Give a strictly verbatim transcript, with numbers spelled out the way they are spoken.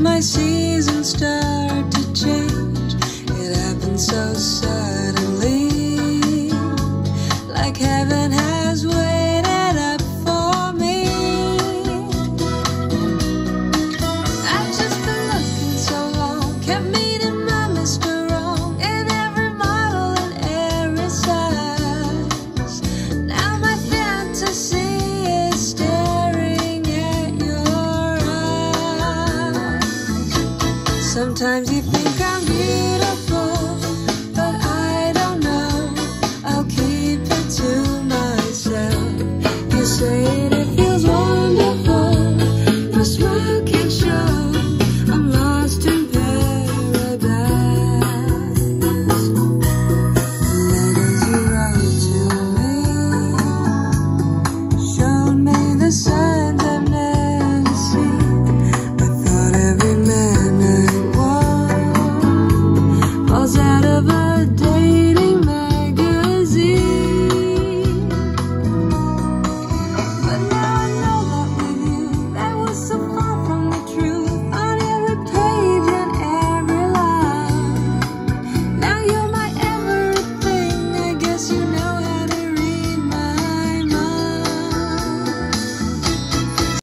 my seasons start to change. It happens so suddenly, like heaven has waited up for me. I've just been looking so long, kept meeting my Mister Wrong in every model and every size. Now my fantasy is staring at your eyes. Sometimes you feel